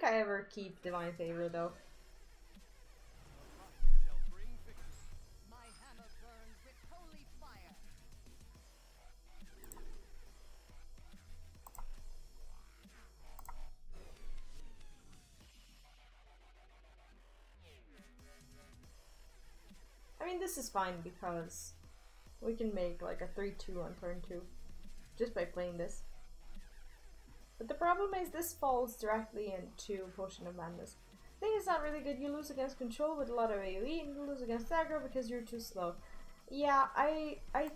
think I ever keep Divine Favor though. I mean, this is fine because we can make like a 3-2 on turn 2 just by playing this. But the problem is this falls directly into Potion of Madness. I think it's not really good. You lose against control with a lot of AoE, and you lose against aggro because you're too slow. Yeah, I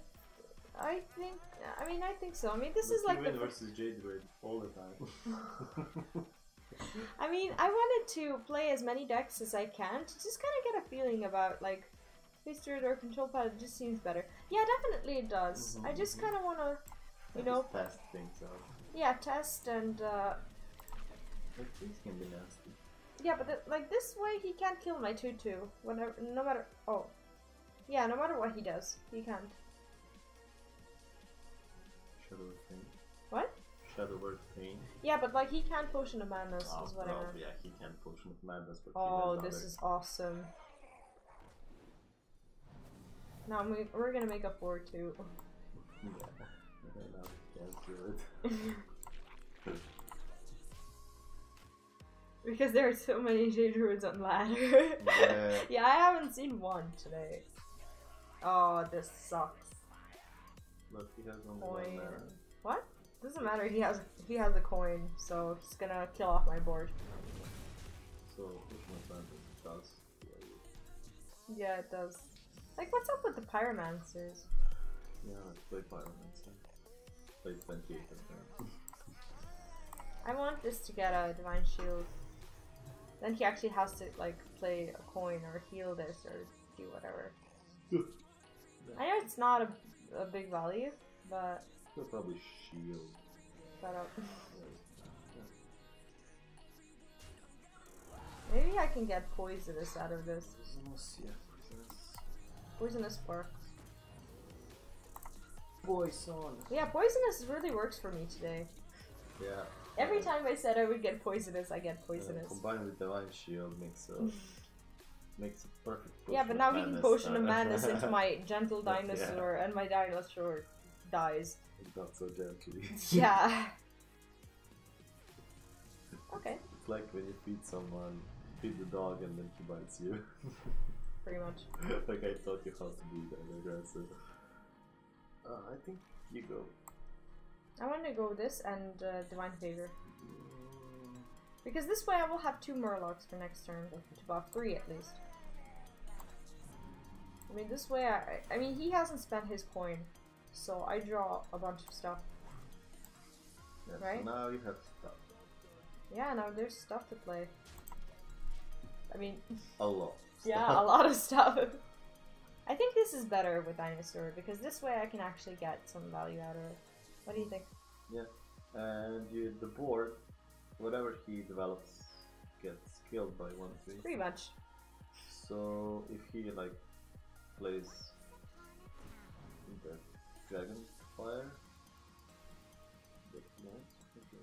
think so. I mean, this is like the versus Jade Raid all the time. I mean, I wanted to play as many decks as I can to just kind of get a feeling about like Face Druid or Control Pad. It just seems better. Yeah, definitely it does. I just kind of want to, you know, test things out. Yeah, test and. Like these can be nasty. Yeah, but like this way he can't kill my 2/2. Whenever, no matter. Oh, yeah, no matter what he does, he can't. Shadow of Pain. What? Shadow Word Pain. Yeah, but like he can't Potion of Madness is what I meant. Yeah, he can't Potion of Madness, but oh, this is awesome. Now we're gonna make a 4-2. Yeah, no, can't do it. Because there are so many Jade Druids on ladder. Yeah. Yeah, I haven't seen one today. Oh, this sucks. Look, he has only Coin. one mana. What? Doesn't matter. He has a coin, so he's gonna kill off my board. So Potion of Madness does. Yeah, it does. Like, what's up with the Pyromancers? Yeah, let's play Pyromancer. Play 28 of them. I want this to get a Divine Shield. Then he actually has to like play a coin or heal this or do whatever. I know it's not a big value, but He'll probably shield. shut up. Maybe I can get poisonous out of this. Poisonous spark. Poison. Yeah, poisonous really works for me today. Yeah. Every time I said I would get poisonous, I get poisonous. Combined with Divine Shield makes a perfect. Yeah, but now he can Potion of Madness into my gentle dinosaur, and my dinosaur dies. Not so gently. Yeah. Okay. It's like when you feed someone, feed the dog, and then he bites you. Pretty much. Like I taught you how to be that aggressive. I think you go. I want to go this and Divine Favor. Because this way I will have 2 Murlocs for next turn, to buff 3 at least. I mean, this way I mean, he hasn't spent his coin, so I draw a bunch of stuff. Yeah, right? So now you have stuff. Yeah, now there's stuff to play. I mean... A lot. Yeah, a lot of stuff. I think this is better with Dinosaur, because this way I can actually get some value out of it. What do you think? Yeah, and the board, whatever he develops, gets killed by 1/3. Pretty much. So if he like plays the Dragon Fire, that's nice. Okay.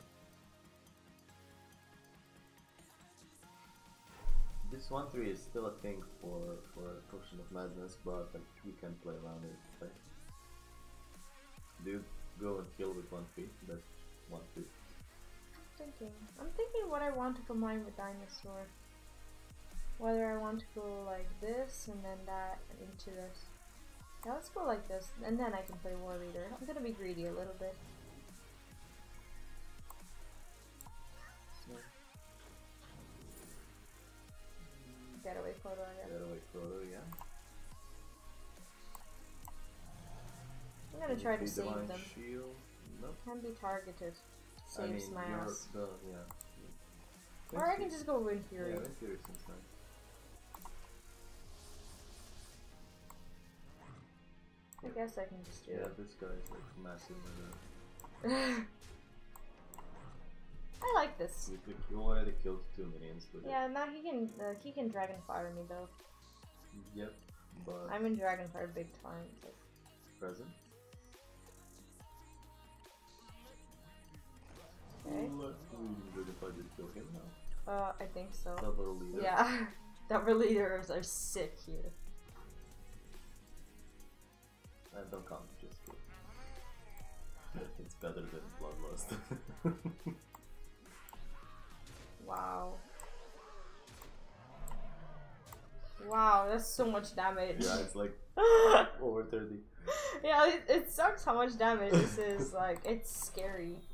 This 1/3 is still a thing for Potion of Madness, but like we can play around it. Like, do you go and kill with 1/3? That's 1/3. I'm thinking what I want to combine with Dinosaur. Whether I want to go like this and then that into this. Yeah, let's go like this, and then I can play War Leader. I'm gonna be greedy a little bit. So, Getaway photo, I guess. Getaway photo, yeah. I'm gonna try to save Divine them. Shield. Nope. Can be targeted. I mean, Saves my you're ass. yeah. Or I can just go Wind Fury. Yeah, Wind Fury seems nice. I guess I can just do Yeah, it. this guy is like massive. I like this. You already killed 2 minions with Yeah, now he can Dragonfire me though. it. Yep, but I'm in Dragonfire big time. So. present. Okay. Let's good if I did kill him now. I think so. Double leader. Yeah, double leaders are sick here. And don't count, just kill. It's better than Bloodlust. Wow. Wow, that's so much damage. Yeah, it's like over 30. Yeah, it sucks how much damage this is. Like, it's scary.